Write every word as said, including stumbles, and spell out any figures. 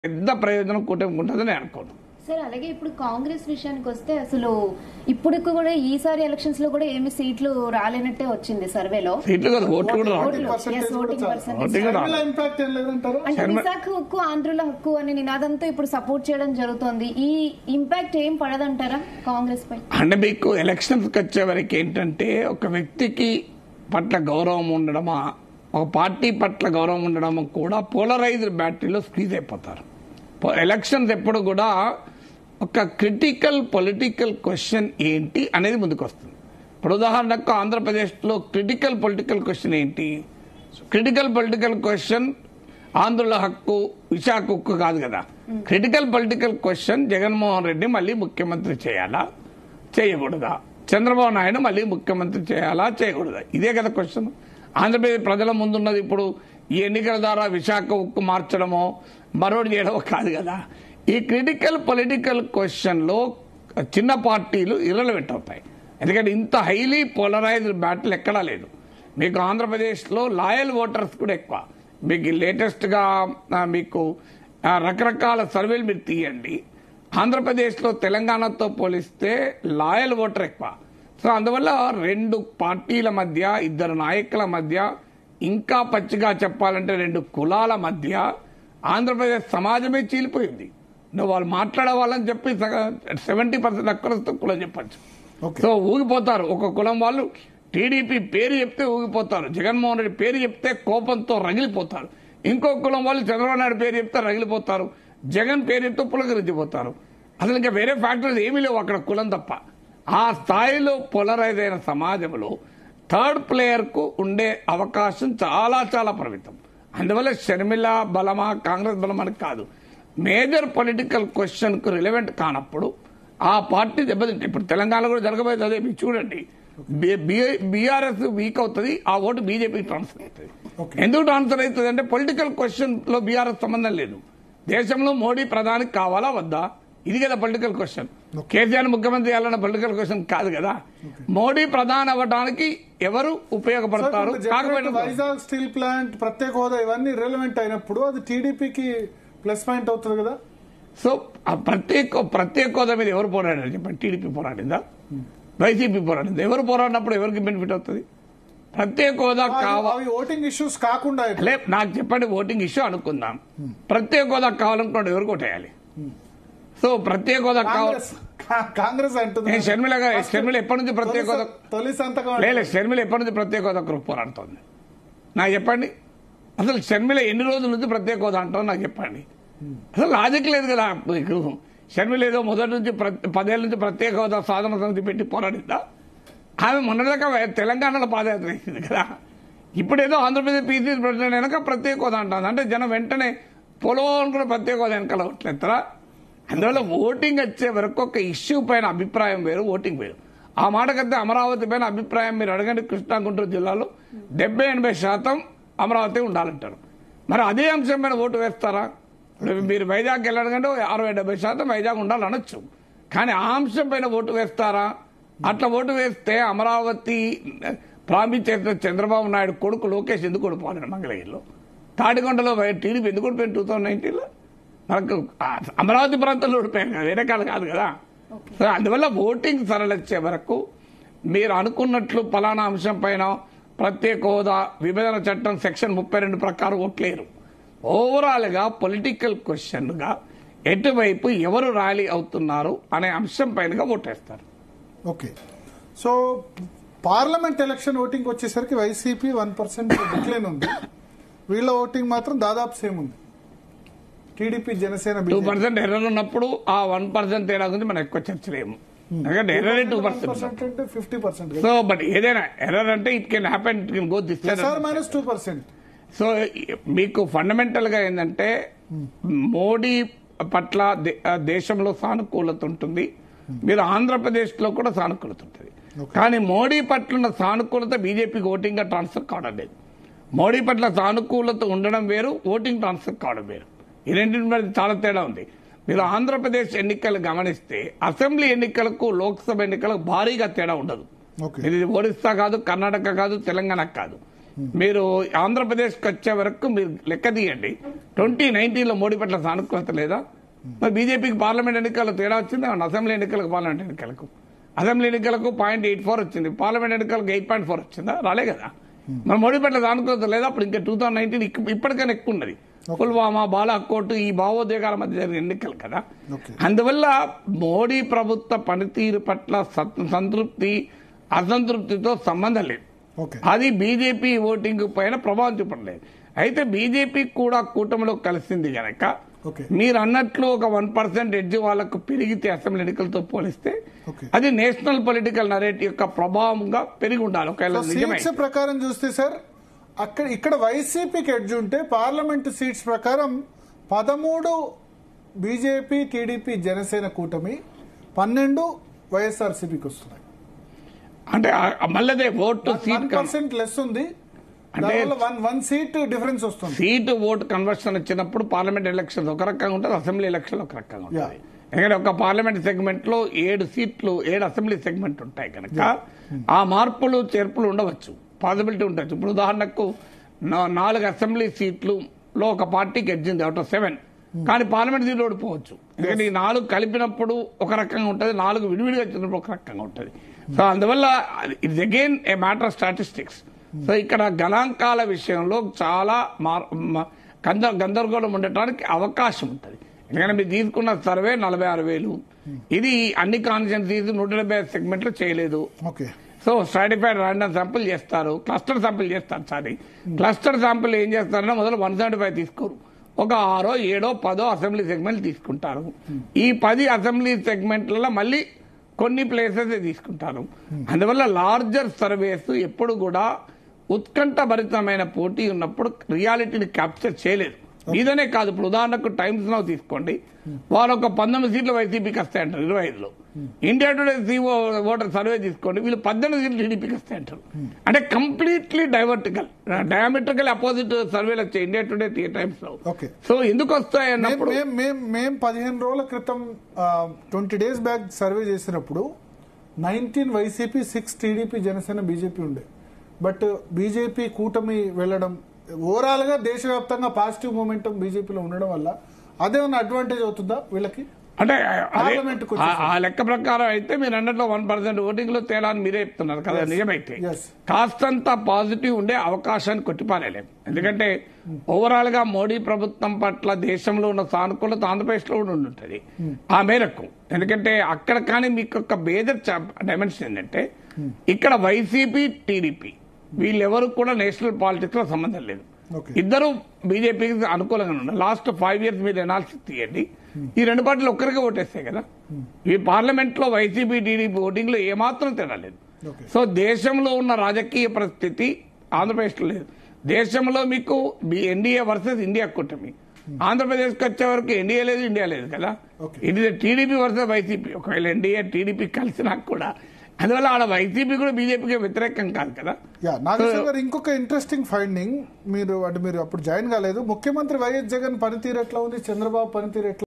పెద్ద ప్రయోజనం కూటమికి ఉంటుందని అనుకోను. సార్ అలాగే ఇప్పుడు కాంగ్రెస్ విషయానికి వస్తే అసలు ఇప్పుడు కూడా ఈసారి ఎలక్షన్స్ లో కూడా ఏమి సీట్లు రాలేనట్టే వచ్చింది సర్వేలో. సీట్లు కదా ఓట్లు కూడా అంటే విశాఖ హక్కు ఆంధ్రుల హక్కు అనే నినాదంతో ఇప్పుడు సపోర్ట్ చేయడం జరుగుతోంది. ఈ ఇంపాక్ట్ ఏం పడదంటారా కాంగ్రెస్ పై? అంటే మీకు ఎలక్షన్స్ వచ్చే వరకు ఏంటంటే ఒక వ్యక్తికి పట్ల గౌరవం ఉండడమా, ఒక పార్టీ పట్ల గౌరవం ఉండడం కూడా పోలరైజ్డ్ బ్యాటరీలో స్క్వీజ్ అయిపోతారు. ఎలక్షన్స్ ఎప్పుడు కూడా ఒక క్రిటికల్ పొలిటికల్ క్వశ్చన్ ఏంటి అనేది ముందుకు వస్తుంది. ఇప్పుడు ఉదాహరణకు ఆంధ్రప్రదేశ్లో క్రిటికల్ పొలిటికల్ క్వశ్చన్ ఏంటి? క్రిటికల్ పొలిటికల్ క్వశ్చన్ ఆంధ్రుల హక్కు, విశాఖ హక్కు కాదు కదా. Critical political question Jaganmohan Reddy మళ్ళీ ముఖ్యమంత్రి చేయాలా, చేయకూడదా? చంద్రబాబు నాయుడు మళ్ళీ ముఖ్యమంత్రి చేయాలా, చేయకూడదా? ఇదే కదా క్వశ్చన్. ఆంధ్రప్రదేశ్ ప్రజల ముందున్నది ఇప్పుడు ఈ ఎన్నికల ద్వారా విశాఖ ఉక్కు మార్చడమో మరోటి చేయడమో కాదు కదా. ఈ క్రిటికల్ పొలిటికల్ క్వశ్చన్లో చిన్న పార్టీలు ఇర్రెలవెంట్ అవుతాయి. ఎందుకంటే ఇంత హైలీ పోలరైజ్డ్ బ్యాటిల్ ఎక్కడా లేదు. మీకు ఆంధ్రప్రదేశ్లో లాయల్ ఓటర్స్ కూడా ఎక్కువ. మీకు లేటెస్ట్గా మీకు రకరకాల సర్వేలు మీరు తీయండి. ఆంధ్రప్రదేశ్లో తెలంగాణతో పోలిస్తే లాయల్ ఓటర్ ఎక్కువ. సో అందువల్ల రెండు పార్టీల మధ్య, ఇద్దరు నాయకుల మధ్య, ఇంకా పచ్చిగా చెప్పాలంటే రెండు కులాల మధ్య ఆంధ్రప్రదేశ్ సమాజమే చీలిపోయింది. నువ్వు వాళ్ళు మాట్లాడే వాళ్ళని చెప్పి సెవెంటీ పర్సెంట్ అక్కడతో కులం చెప్పచ్చు. సో ఊగిపోతారు. ఒక కులం వాళ్ళు టీడీపీ పేరు చెప్తే ఊగిపోతారు, జగన్మోహన్ రెడ్డి పేరు చెప్తే కోపంతో రగిలిపోతారు. ఇంకో కులం వాళ్ళు చంద్రబాబు నాయుడు పేరు చెప్తే రగిలిపోతారు, జగన్ పేరు చెప్తే పులకరించిపోతారు. అసలు ఇంకా వేరే ఫ్యాక్టర్స్ ఏమీ లేవు అక్కడ, కులం తప్ప. ఆ స్థాయిలో పోలరైజ్ అయిన సమాజంలో థర్డ్ ప్లేయర్ కు ఉండే అవకాశం చాలా చాలా పరిమితం. అందువల్ల షర్మిల బలమా కాంగ్రెస్ బలమని కాదు, మేజర్ పొలిటికల్ క్వశ్చన్ కు రిలవెంట్ కానప్పుడు ఆ పార్టీ దెబ్బతింటే, ఇప్పుడు తెలంగాణ కూడా జరగబోయేది అదే. మీరు చూడండి, బీఆర్ఎస్ వీక్ అవుతుంది, ఆ ఓటు బీజేపీకి ట్రాన్స్ఫర్ అవుతుంది. ఎందుకు ట్రాన్స్ఫర్ అవుతుంది అంటే పొలిటికల్ క్వశ్చన్ లో బీఆర్ఎస్ సంబంధం లేదు. దేశంలో మోడీ ప్రధానికి కావాలా వద్దా, ఇది కదా పొలిటికల్ క్వశ్చన్. కేసీఆర్ ముఖ్యమంత్రి చేయాలన్న పొలిటికల్ క్వశ్చన్ కాదు కదా. మోడీ ప్రధాని అవ్వడానికి ఎవరు ఉపయోగపడతారు? వైజాగ్ స్టీల్ ప్లాంట్, ప్రత్యేక హోదా, ఇవన్నీ రిలవెంట్ అయినప్పుడు అది టీడీపీకి ప్లస్ పాయింట్ అవుతుంది కదా. సో ఆ ప్రత్యేక ప్రత్యేక హోదా మీద ఎవరు పోరాడారు చెప్పండి? టీడీపీ పోరాడిందా, వైసీపీ పోరాడిందా? ఎవరు పోరాడినప్పుడు ఎవరికి బెనిఫిట్ అవుతుంది? ప్రత్యేక హోదా కావాలి, ఓటింగ్ ఇష్యూస్ కాకుండా నాకు చెప్పండి. ఓటింగ్ ఇష్యూ అనుకుందాం, ప్రత్యేక హోదా కావాలనుకున్నాడు ఎవరు కొట్టేయాలి? సో ప్రత్యేక హోదా కావాలి, కాంగ్రెస్ అంటుంది. షర్మిల షర్మిల ఎప్పటి నుంచి ప్రత్యేక హోదా తొలి సంతకం లేదు, షర్మిల ఎప్పటి నుంచి ప్రత్యేక హోదా పోరాడుతోంది నాకు చెప్పండి. అసలు షర్మిల ఎన్ని రోజుల నుంచి ప్రత్యేక హోదా అంటావు నాకు చెప్పండి. అసలు లాజిక్ లేదు కదా. షర్మిల ఏదో మొదటి నుంచి పదేళ్ల నుంచి ప్రత్యేక హోదా సాధన సమితి పెట్టి పోరాడిందా? ఆమె మొన్నటిదాకా తెలంగాణలో పాదయాత్ర వేసింది కదా. ఇప్పుడేదో ఆంధ్రప్రదేశ్ పీసీ ప్రెసిడెంట్ వెనక ప్రత్యేక హోదా అంటుంది. అంటే జనం వెంటనే పోలవరం కూడా ప్రత్యేక హోదా వెనకాల ఓట్లేస్తారా? అందువల్ల ఓటింగ్ వచ్చే వరకు ఒక ఇష్యూ పైన అభిప్రాయం వేరు, ఓటింగ్ వేరు. ఆ మాటకైతే అమరావతి పైన అభిప్రాయం మీరు అడగండి, కృష్ణా గుంటూరు జిల్లాలో డెబ్బై ఎనభై శాతం అమరావతి ఉండాలంటారు. మరి అదే అంశం పైన ఓటు వేస్తారా? మీరు వైజాగ్ వెళ్ళడకంటే అరవై డెబ్బై శాతం వైజాగ్ ఉండాలనొచ్చు, కానీ ఆ అంశం పైన ఓటు వేస్తారా? అట్లా ఓటు వేస్తే అమరావతి ప్రామిస్ చేసిన చంద్రబాబు నాయుడు కొడుకు లోకేష్ ఎందుకు ఓడిపోవాలి మంగళగిరిలో? తాడికొండలో టీడీపీ ఎందుకు ఓడిపోయింది టూ థౌసండ్ నైన్టీన్లో? మనకు అమరావతి ప్రాంతంలో ఓడిపోయాను కదా, వేరే కాదు కాదు కదా. సో అందువల్ల ఓటింగ్ సరళించే వరకు మీరు అనుకున్నట్లు పలానా అంశం పైన ప్రత్యేక హోదా, విభజన చట్టం సెక్షన్ ముప్పై రెండు ప్రకారం ఓట్లేరు. ఓవరాల్ గా పొలిటికల్ క్వశ్చన్ గా ఎటువైపు ఎవరు ర్యాలీ అవుతున్నారు అనే అంశం పైన ఓటేస్తారు. Okay, so parliament election voting వచ్చేసరికి వైసీపీ వన్ పర్సెంట్ డిక్లైన్ ఉంది, వీళ్ళ ఓటింగ్ మాత్రం దాదాపు సేమ్ ఉంది. TDP Janasena two percent error ఉన్నప్పుడు ఆ వన్ పర్సెంట్ తేడా గురించి మనం ఎక్కువ చర్చలేము, ఎందుకంటే ఎర్రర్ టూ పర్సెంట్ అంటే ఫిఫ్టీ పర్సెంట్. సో బట్ ఏదైనా ఎర్రర్ అంటే it can happen, it can go this minus two percent. So మీకు ఫండమెంటల్ గా ఏంటంటే మోడీ పట్ల దేశంలో సానుకూలత ఉంటుంది, మీరు ఆంధ్రప్రదేశ్ లో కూడా సానుకూలత ఉంటుంది. కానీ మోడీ పట్ల ఉన్న సానుకూలత బీజేపీకి ఓటింగ్ గా ట్రాన్స్ఫర్ కావడం లేదు. మోడీ పట్ల సానుకూలత ఉండడం వేరు, ఓటింగ్ ట్రాన్స్ఫర్ కావడం వేరు. ఈ రెండింటి మధ్య చాలా తేడా ఉంది. మీరు ఆంధ్రప్రదేశ్ ఎన్నికలు గమనిస్తే అసెంబ్లీ ఎన్నికలకు లోక్సభ ఎన్నికలకు భారీగా తేడా ఉండదు. ఇది ఒరిస్సా కాదు, కర్ణాటక కాదు, తెలంగాణ కాదు. మీరు ఆంధ్రప్రదేశ్కి వచ్చే వరకు మీరు లెక్క తీయండి. ట్వంటీ నైన్టీన్ లో మోడీ పట్ల సానుకూలత లేదా? మరి బీజేపీకి పార్లమెంట్ ఎన్నికల్లో తేడా వచ్చింది, అసెంబ్లీ ఎన్నికలకు పార్లమెంట్ ఎన్నికలకు అసెంబ్లీ ఎన్నికలకు పాయింట్ ఎయిట్ ఫోర్ వచ్చింది, పార్లమెంట్ ఎన్నికలకు ఎయిట్ పాయింట్ ఫోర్ వచ్చిందా? రాలే కదా. మరి మోడీ పట్ల సానుకూలత లేదా? అప్పుడు ఇంకా టూ థౌసండ్ నైన్టీన్ ఇప్పటికైనా ఎక్కువ ఉన్నది. పుల్వామా, బాలాకోట్ ఈ భావోద్వేగాల మధ్య జరిగిన ఎన్నికలు కదా. అందువల్ల మోడీ ప్రభుత్వ పనితీరు పట్ల సంతృప్తి అసంతృప్తితో సంబంధం లేదు. అది బీజేపీ ఓటింగ్ పైన ప్రభావం చూపలేదు. అయితే బీజేపీ కూడా కూటమిలో కలిసింది గనక మీరు అన్నట్లు ఒక వన్ పర్సెంట్ ఎడ్జ్ వాళ్ళకు పెరిగితే అసెంబ్లీ ఎన్నికలతో పోలిస్తే అది నేషనల్ పొలిటికల్ నరేటివ్ యొక్క ప్రభావంగా పెరిగి ఉండాలి. ఒకవేళ ప్రకారం చూస్తే సార్ అక్కడ ఇక్కడ వైసీపీకి ఎడ్జ్ ఉంటే పార్లమెంట్ సీట్స్ ప్రకారం పదమూడు బీజేపీ, టీడీపీ, జనసేన కూటమి, పన్నెండు వైఎస్ఆర్సీపీకి వస్తున్నాయి. అంటే మళ్ళీ ఓటు సీట్ పర్సెంట్ లెస్ ఉంది, అంటే వన్ సీట్ డిఫరెన్స్ వస్తుంది. సీటు ఓటు కన్వర్షన్ వచ్చినప్పుడు పార్లమెంట్ ఎలక్షన్ ఒక రకంగా ఉంటుంది, అసెంబ్లీ ఎలక్షన్ ఒక రకంగా ఉంటుంది. ఎందుకంటే ఒక పార్లమెంట్ సెగ్మెంట్ లో ఏడు సీట్లు ఏడు అసెంబ్లీ సెగ్మెంట్ ఉంటాయి కనుక ఆ మార్పులు చేర్పులు ఉండవచ్చు, పాసిబిలిటీ ఉండొచ్చు. ఇప్పుడు ఉదాహరణకు నాలుగు అసెంబ్లీ సీట్లు లో ఒక పార్టీకి ఎడ్జింది అవుట్ ఆఫ్ సెవెన్, కానీ పార్లమెంట్ సీట్లు ఓడిపోవచ్చు. ఎందుకంటే ఈ నాలుగు కలిపినప్పుడు ఒక రకంగా ఉంటుంది, నాలుగు విడివిడిగా వచ్చినప్పుడు ఒక రకంగా ఉంటుంది. సో అందువల్ల it's again a matter of statistics. So ఇక్కడ గణాంకాల విషయంలో చాలా గందరగోళం ఉండటానికి అవకాశం ఉంటుంది. ఎందుకంటే మీరు తీసుకున్న సర్వే నలభై ఆరు వేలు ఇది అన్ని కాన్స్టిట్యుయెన్సీస్ నూట డెబ్బై ఐదు సెగ్మెంట్లు చేయలేదు. సో స్ట్రాటిఫైడ్ ర్యాండమ్ శాంపుల్ చేస్తారు, క్లస్టర్ శాంపుల్ చేస్తారు. సారీ క్లస్టర్ శాంపుల్ ఏం చేస్తారంటే మొదలు వన్ సెవెంటీ ఫైవ్ తీసుకోరు, ఒక ఆరో ఏడో పదో అసెంబ్లీ సెగ్మెంట్ తీసుకుంటారు. ఈ పది అసెంబ్లీ సెగ్మెంట్లలో మళ్ళీ కొన్ని ప్లేసెస్ తీసుకుంటారు. అందువల్ల లార్జర్ సర్వేస్ ఎప్పుడు కూడా ఉత్కంఠభరితమైన పోటీ ఉన్నప్పుడు రియాలిటీని క్యాప్చర్ చేయలేదు. ఇదనే కాదు, ఇప్పుడు ఉదాహరణకు టైమ్స్ నౌ తీసుకోండి, వారు ఒక పంతొమ్మిది సీట్లు వైసీపీకి వస్తాయంటారు ఇరవై ఐదులో. India Today C voter survey తీసుకోండి, వీళ్ళు పద్దెనిమిది సీట్లు టీడీపీకి వస్తాయంటారు. అంటే కంప్లీట్లీ డైవర్టికల్ డయామెట్రికల్ అపోజిట్ సర్వేలు వచ్చాయి ఇండియా టుడే టైమ్స్ లో. సో ఎందుకు వస్తాయి అన్నప్పుడు మేము పదిహేను రోజుల క్రితం ట్వంటీ డేస్ బ్యాక్ సర్వే చేసినప్పుడు nineteen YCP, six TDP, Janasena, BJP ఉండే. బట్ బీజేపీ కూటమి వెళ్లడం ఓవరాల్ గా దేశవ్యాప్తంగా పాజిటివ్ మూమెంటం బీజేపీలో ఉండడం వల్ల అదేమన్నా అడ్వాంటేజ్ అవుతుందా వీళ్ళకి? అంటే ఆ లెక్క ప్రకారం అయితే మీరు అన్నట్లో వన్ పర్సెంట్ ఓటింగ్ లో తేడా అని మీరే చెప్తున్నారు కదా. నిజమైతే కాస్తంత పాజిటివ్ ఉండే అవకాశాన్ని కొట్టిపారేలేం. ఎందుకంటే ఓవరాల్ గా మోడీ ప్రభుత్వం పట్ల దేశంలో ఉన్న సానుకూలత ఆంధ్రప్రదేశ్ లో కూడా ఉంటుంది ఆ మేరకు. ఎందుకంటే అక్కడ కానీ మీకు ఒక మేజర్ డైమెన్షన్ ఏంటంటే ఇక్కడ వైసీపీ, టీడీపీ వీళ్ళెవరు కూడా నేషనల్ పాలిటిక్స్ లో సంబంధం లేదు. ఇద్దరు బీజేపీకి అనుకూలంగా ఉన్నారు. లాస్ట్ ఫైవ్ ఇయర్స్ మీరు ఎనాలిసిస్ తీయండి, ఈ రెండు పార్టీలు ఒక్కరికే ఓటేస్తాయి కదా. ఈ పార్లమెంట్ లో వైసీపీ, టీడీపీ ఓటింగ్ లో ఏమాత్రం తేడా లేదు. సో దేశంలో ఉన్న రాజకీయ పరిస్థితి ఆంధ్రప్రదేశ్ లో లేదు. దేశంలో మీకు ఎన్డీఏ వర్సెస్ ఇండియా కూటమి, ఆంధ్రప్రదేశ్కి వచ్చే వరకు ఎన్డీఏ లేదు, ఇండియా లేదు కదా. ఇది టీడీపీ వర్సెస్ వైసీపీ. ఒకవేళ ఎన్డీఏ టీడీపీ కలిసినా కూడా అందువల్ల ఆడ వైసీపీ కూడా బీజేపీకి వ్యతిరేకం కాదు కదా. నాగేశ్వర గారు, ఇంకొక ఇంట్రెస్టింగ్ ఫైండింగ్, మీరు అంటే మీరు అప్పుడు జాయిన్ కాలేదు, ముఖ్యమంత్రి వైఎస్ జగన్ పనితీరు ఎట్లా ఉంది, చంద్రబాబు పనితీరు ఎట్లా